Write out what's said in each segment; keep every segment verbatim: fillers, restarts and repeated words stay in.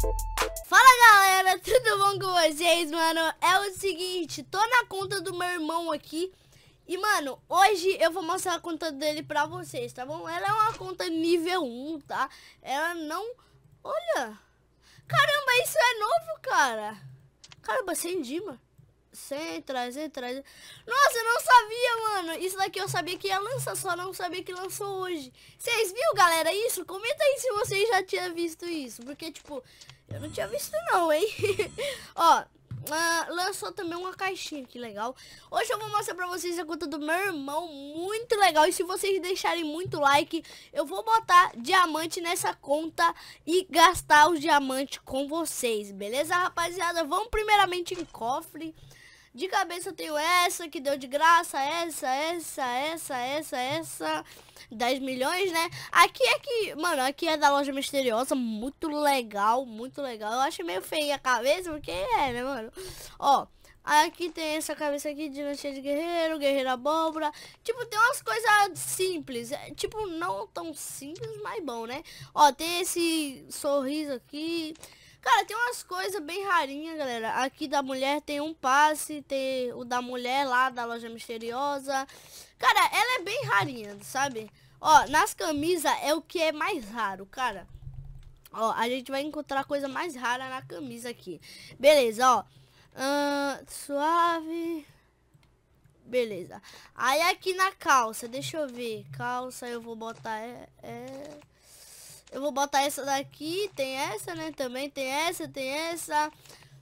Fala galera, tudo bom com vocês, mano? É o seguinte, tô na conta do meu irmão aqui. E mano, hoje eu vou mostrar a conta dele pra vocês, tá bom? Ela é uma conta nível um, tá? Ela não... Olha! Caramba, isso é novo, cara! Caramba, sem Dima. Sem trazer, trazer. Nossa, eu não sabia, mano. Isso daqui eu sabia que ia lançar, só não sabia que lançou hoje. Vocês viram, galera, isso? Comenta aí se vocês já tinham visto isso. Porque, tipo, eu não tinha visto não, hein? Ó, uh, lançou também uma caixinha, que legal. Hoje eu vou mostrar pra vocês a conta do meu irmão, muito legal. E se vocês deixarem muito like, eu vou botar diamante nessa conta e gastar os diamantes com vocês, beleza, rapaziada? Vamos primeiramente em cofre. De cabeça eu tenho essa que deu de graça, essa, essa, essa, essa, essa, dez milhões, né? Aqui é que, mano, aqui é da loja misteriosa, muito legal, muito legal. Eu acho meio feia a cabeça, porque é, né, mano? Ó, aqui tem essa cabeça aqui, dinastia de guerreiro, guerreiro abóbora. Tipo, tem umas coisas simples, tipo, não tão simples, mas bom, né? Ó, tem esse sorriso aqui. Cara, tem umas coisas bem rarinhas, galera. Aqui da mulher tem um passe, tem o da mulher lá da loja misteriosa. Cara, ela é bem rarinha, sabe? Ó, nas camisas é o que é mais raro, cara. Ó, a gente vai encontrar coisa mais rara na camisa aqui. Beleza, ó. Uh, suave. Beleza. Aí aqui na calça, deixa eu ver. Calça eu vou botar... É... é... Eu vou botar essa daqui, tem essa, né, também, tem essa, tem essa.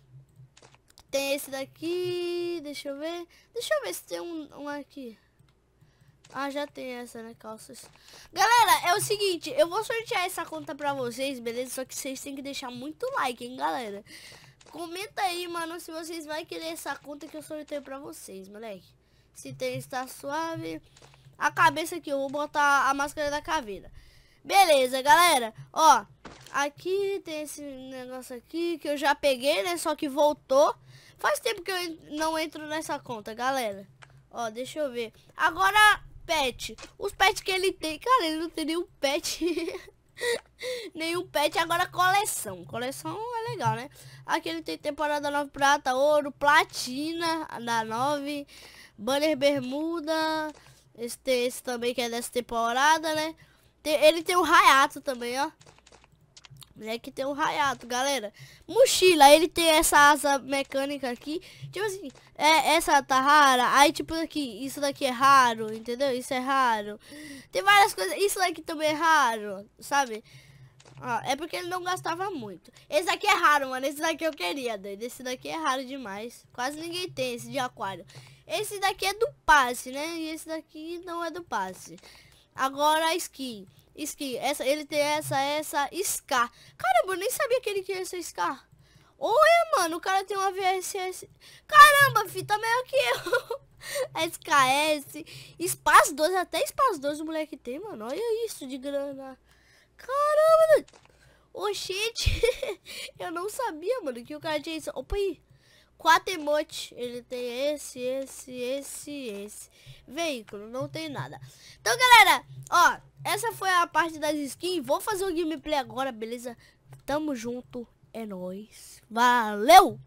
Tem esse daqui, deixa eu ver. Deixa eu ver se tem um, um aqui. Ah, já tem essa, né, calças. Galera, é o seguinte, eu vou sortear essa conta pra vocês, beleza? Só que vocês têm que deixar muito like, hein, galera. Comenta aí, mano, se vocês vão querer essa conta que eu sorteio pra vocês, moleque. Se tem, está suave. A cabeça aqui, eu vou botar a máscara da caveira. Beleza, galera, ó, aqui tem esse negócio aqui que eu já peguei, né, só que voltou. Faz tempo que eu não entro nessa conta, galera. Ó, deixa eu ver. Agora, pet. Os pets que ele tem, cara, ele não tem nenhum pet. Nenhum pet, agora coleção. Coleção é legal, né? Aqui ele tem temporada nove prata, ouro, platina, da nove, banner bermuda. Esse tem esse também que é dessa temporada, né? Tem, ele tem um Hayato também, ó. Moleque tem um Hayato, galera. Mochila, ele tem essa asa mecânica aqui. Tipo assim, é, essa tá rara. Aí tipo aqui, isso daqui é raro, entendeu? Isso é raro. Tem várias coisas, isso daqui também é raro, sabe? Ó, é porque ele não gastava muito. Esse daqui é raro, mano. Esse daqui eu queria, doido. Esse daqui é raro demais. Quase ninguém tem esse de aquário. Esse daqui é do passe, né? E esse daqui não é do passe. Agora a skin. Skin. Essa, ele tem essa, essa Scar. Caramba, eu nem sabia que ele tinha essa Scar. Olha, mano, o cara tem uma V S S. Caramba, fita maior que eu. S K S. Espaço doze, até espaço doze o moleque tem, mano. Olha isso de grana. Caramba. Oxente. Eu não sabia, mano, que o cara tinha isso. Opa aí. Quatro emotes, ele tem esse, esse, esse, esse. Veículo, não tem nada. Então, galera, ó, essa foi a parte das skins. Vou fazer o gameplay agora, beleza? Tamo junto, é nóis. Valeu!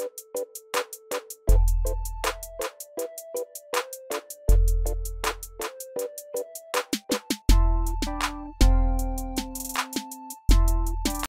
Tchau.